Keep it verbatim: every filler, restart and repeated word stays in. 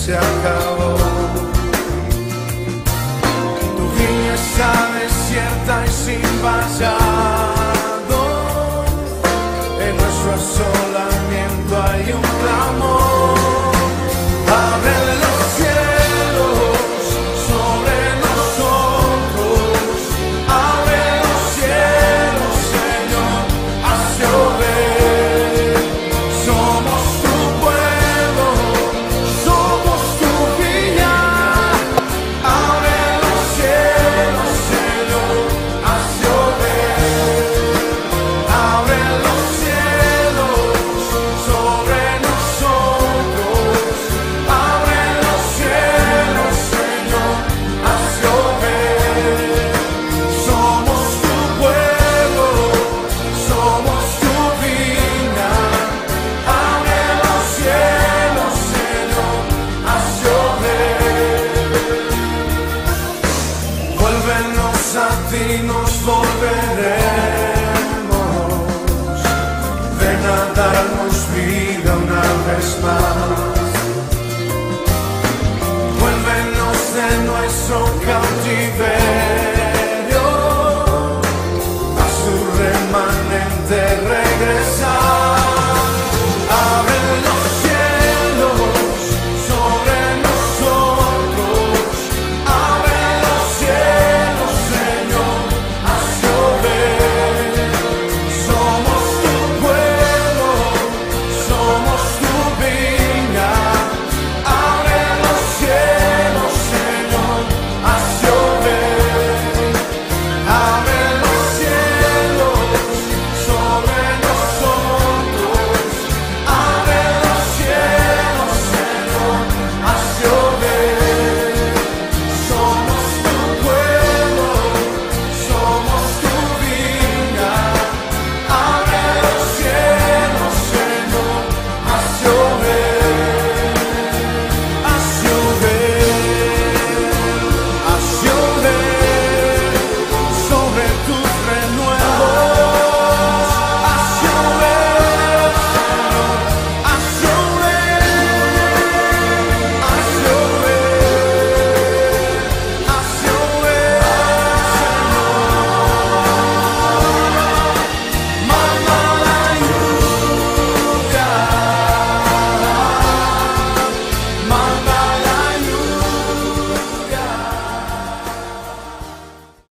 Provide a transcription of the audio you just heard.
se acabó. Tu viña está desierta y sin vallado, en nuestro asolamiento hay un clamor. Abre los cielos sobre nosotros, abre los cielos, Señor, haz llover. Somos tu pueblo, somos tu viña. Abre los cielos, Señor, haz llover. Abre los cielos sobre nosotros, abre los cielos, Señor, haz llover. Somos tu pueblo, somos tu viña. Abre los cielos, Señor, haz llover. Vuélvenos a ti, nos volveremos. Ven a darnos vida una vez más.